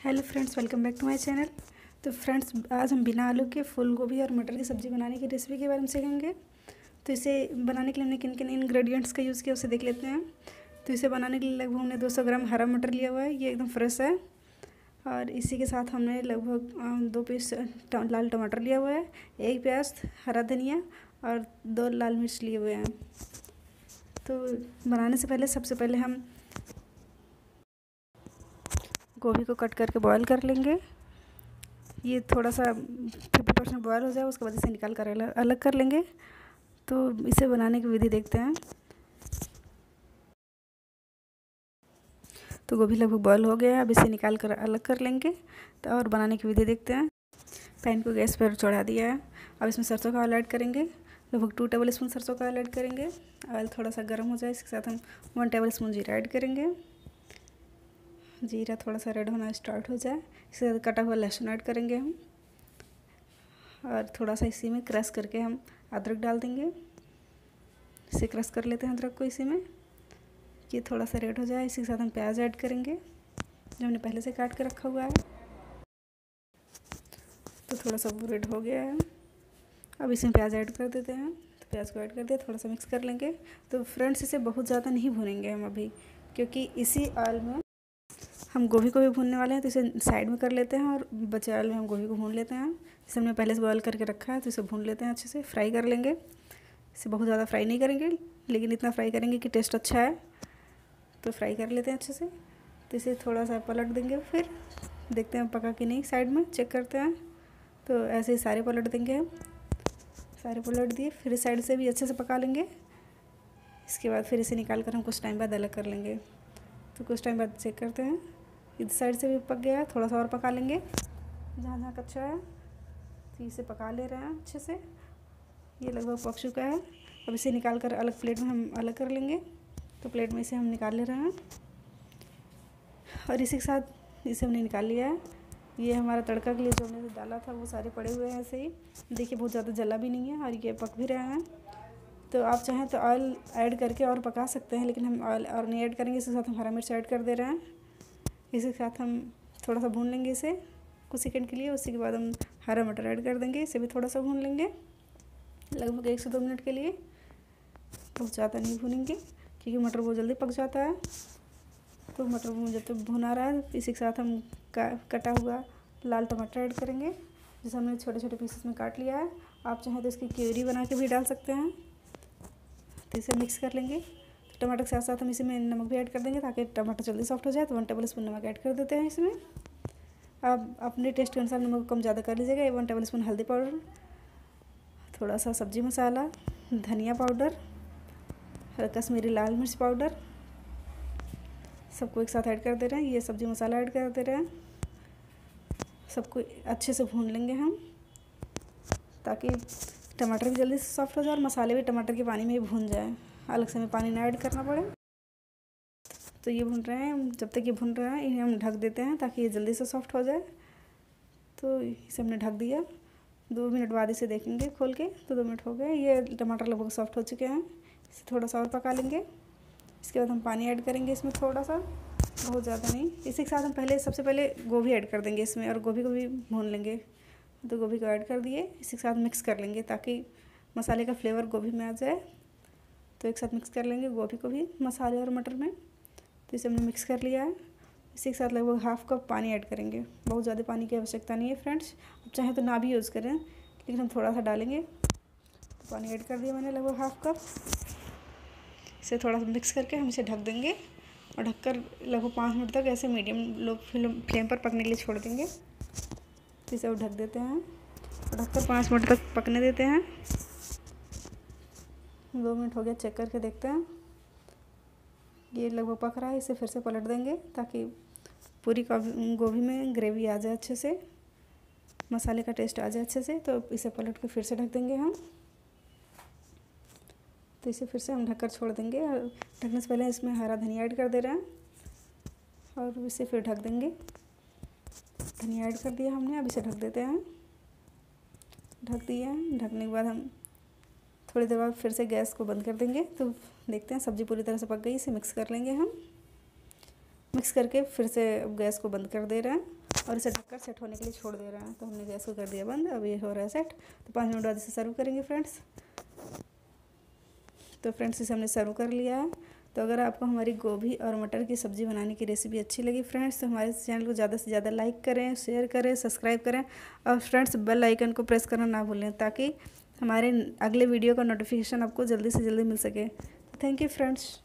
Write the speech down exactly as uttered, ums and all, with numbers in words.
Hello friends, welcome back to my channel. तो friends, आज हम बिना आलू के फूल गोभी और मटर की सब्ज़ी बनाने की रेसिपी के बारे में सीखेंगे। तो इसे बनाने के लिए हमने किन किन इंग्रेडिएंट्स का यूज़ किया उसे देख लेते हैं। तो इसे बनाने के लिए लगभग हमने दो सौ ग्राम हरा मटर लिया हुआ है, ये एकदम फ्रेश है। और इसी के साथ हमने लगभग दो पीस लाल टमाटर लिया हुआ है, एक प्याज, हरा धनिया और दो लाल मिर्च लिए हुए हैं। तो बनाने से पहले सबसे पहले हम गोभी को कट करके बॉईल कर लेंगे। ये थोड़ा सा फिफ्टी परसेंट बॉयल हो जाए, उसके बाद इसे निकाल कर अलग अलग कर लेंगे। तो इसे बनाने की विधि देखते हैं। तो गोभी लगभग बॉयल हो गया है, अब इसे निकाल कर अलग कर लेंगे। तो और बनाने की विधि देखते हैं। पैन को गैस पर चढ़ा दिया है, अब इसमें सरसों का ऑयल ऐड करेंगे। लगभग टू टेबल स्पून सरसों का ऑयल ऐड करेंगे। ऑयल थोड़ा सा गर्म हो जाए, इसके साथ हम वन टेबल स्पून जीरा ऐड करेंगे। जीरा थोड़ा सा रेड होना स्टार्ट हो जाए, इसके साथ कटा हुआ लहसुन ऐड करेंगे हम। और थोड़ा सा इसी में क्रश करके हम अदरक डाल देंगे। इसे क्रश कर लेते हैं अदरक को इसी में। ये थोड़ा सा रेड हो जाए, इसी के साथ हम प्याज ऐड करेंगे जो हमने पहले से काट के रखा हुआ है। तो थोड़ा सा वो रेड हो गया है, अब इसमें प्याज ऐड कर देते हैं। तो प्याज को ऐड कर दिया, थोड़ा सा मिक्स कर लेंगे। तो फ्रेंड्स, इसे बहुत ज़्यादा नहीं भूनेंगे हम अभी, क्योंकि इसी ऑयल में हम गोभी को भी भूनने वाले हैं। तो इसे साइड में कर लेते हैं और बचे ऑयल में हम गोभी को भून लेते हैं। इसे हमने पहले से बॉयल करके रखा है, तो इसे भून लेते हैं, अच्छे से फ्राई कर लेंगे। इसे बहुत ज़्यादा फ्राई नहीं करेंगे, लेकिन इतना फ्राई करेंगे कि टेस्ट अच्छा है। तो फ्राई कर लेते हैं अच्छे से। तो इसे थोड़ा सा पलट देंगे, फिर देखते हैं पका कि नहीं, साइड में चेक करते हैं। तो ऐसे ही सारे पलट देंगे हम। सारे पलट दिए, फिर इस साइड से भी अच्छे से पका लेंगे। इसके बाद फिर इसे निकाल कर हम कुछ टाइम बाद अलग कर लेंगे। तो कुछ टाइम बाद चेक करते हैं, इस साइड से भी पक गया है, थोड़ा सा और पका लेंगे जहाँ जहाँ कच्चा है। तो इसे पका ले रहे हैं अच्छे से, ये लगभग पक चुका है। अब इसे निकाल कर अलग प्लेट में हम अलग कर लेंगे। तो प्लेट में इसे हम निकाल ले रहे हैं और इसी के साथ इसे हमने निकाल लिया है। ये हमारा तड़का के लिए जो हमने डाला था वो सारे पड़े हुए हैं ऐसे ही। देखिए, बहुत ज़्यादा जला भी नहीं है और ये पक भी रहे हैं। तो आप चाहें तो ऑयल ऐड करके और पका सकते हैं, लेकिन हम ऑयल और नहीं ऐड करेंगे। इसके साथ हम हरा मिर्च ऐड कर दे रहे हैं। इसी के साथ हम थोड़ा सा भून लेंगे इसे कुछ सेकंड के लिए। उसी के बाद हम हरा मटर ऐड कर देंगे, इसे भी थोड़ा सा भून लेंगे लगभग एक से दो मिनट के लिए। बहुत ज़्यादा नहीं भूनेंगे, क्योंकि मटर बहुत जल्दी पक जाता है। तो मटर जब तक भुना रहा है, इसी के साथ हम कटा हुआ लाल टमाटर ऐड करेंगे, जिसे हमने छोटे छोटे पीसेस में काट लिया है। आप चाहें तो इसकी क्यूरी बना के भी डाल सकते हैं। तो इसे मिक्स कर लेंगे। तो टमाटर के साथ साथ हम इसमें नमक भी ऐड कर देंगे, ताकि टमाटर जल्दी सॉफ्ट हो जाए। तो वन टेबल स्पून नमक ऐड कर देते हैं इसमें। आप अपने टेस्ट के अनुसार नमक कम ज़्यादा कर लीजिएगा। वन टेबल स्पून हल्दी पाउडर, थोड़ा सा सब्जी मसाला, धनिया पाउडर, कश्मीरी लाल मिर्च पाउडर, सबको एक साथ ऐड कर दे रहे हैं। ये सब्जी मसाला ऐड कर दे रहे हैं। सबको अच्छे से भून लेंगे हम, ताकि टमाटर भी जल्दी से सॉफ्ट हो जाए और मसाले भी टमाटर के पानी में ही भून जाए, अलग से हमें पानी ना ऐड करना पड़े। तो ये भून रहे हैं, जब तक ये भून रहा है इन्हें हम ढक देते हैं, ताकि ये जल्दी से सॉफ्ट हो जाए। तो इसे हमने ढक दिया। दो मिनट बाद इसे देखेंगे खोल के। तो दो मिनट हो गए, ये टमाटर लगभग सॉफ्ट हो चुके हैं। इसे थोड़ा सा और पका लेंगे। इसके बाद हम पानी ऐड करेंगे इसमें, थोड़ा सा, बहुत ज़्यादा नहीं। इसी के साथ हम पहले सबसे पहले गोभी ऐड कर देंगे इसमें, और गोभी को भी भून लेंगे। तो गोभी को ऐड कर दिए, इसी के साथ मिक्स कर लेंगे, ताकि मसाले का फ्लेवर गोभी में आ जाए। तो एक साथ मिक्स कर लेंगे गोभी को भी मसाले और मटर में। तो इसे हमने मिक्स कर लिया है। इसी के साथ लगभग हाफ़ कप पानी ऐड करेंगे। बहुत ज़्यादा पानी की आवश्यकता नहीं है फ्रेंड्स, आप चाहें तो ना भी यूज़ करें, लेकिन हम थोड़ा सा डालेंगे। तो पानी ऐड कर दिया मैंने लगभग हाफ़ कप। इसे थोड़ा सा मिक्स करके हम इसे ढक देंगे, और ढककर लगभग पाँच मिनट तक ऐसे मीडियम लो फ्लेम पर पकने के लिए छोड़ देंगे। तो इसे ढक देते हैं और ढककर पाँच मिनट तक पकने देते हैं। दो मिनट हो गया, चेक करके देखते हैं। ये लगभग पक रहा है। इसे फिर से पलट देंगे, ताकि पूरी गोभी में ग्रेवी आ जाए अच्छे से, मसाले का टेस्ट आ जाए अच्छे से। तो इसे पलट के फिर से ढक देंगे हम। तो इसे फिर से हम ढककर छोड़ देंगे, और ढकने से पहले इसमें हरा धनिया ऐड कर दे रहे हैं, और इसे फिर ढक देंगे। धनिया ऐड कर दिया हमने, अब इसे ढक देते हैं। ढक दिया है। ढकने के बाद हम थोड़ी देर बाद फिर से गैस को बंद कर देंगे। तो देखते हैं सब्ज़ी पूरी तरह से पक गई। इसे मिक्स कर लेंगे हम। मिक्स करके फिर से गैस को बंद कर दे रहे हैं, और इसे ढककर सेट होने के लिए छोड़ दे रहे हैं। तो हमने गैस को कर दिया बंद, अब ये हो रहा है सेट। तो पाँच मिनट बाद इसे सर्व करेंगे फ्रेंड्स। तो फ्रेंड्स इसे हमने सर्व कर लिया है। तो अगर आपको हमारी गोभी और मटर की सब्ज़ी बनाने की रेसिपी अच्छी लगी फ्रेंड्स, तो हमारे चैनल को ज़्यादा से ज़्यादा लाइक करें, शेयर करें, सब्सक्राइब करें और फ्रेंड्स बेल आइकन को प्रेस करना ना भूलें, ताकि हमारे अगले वीडियो का नोटिफिकेशन आपको जल्दी से जल्दी मिल सके। Thank you friends.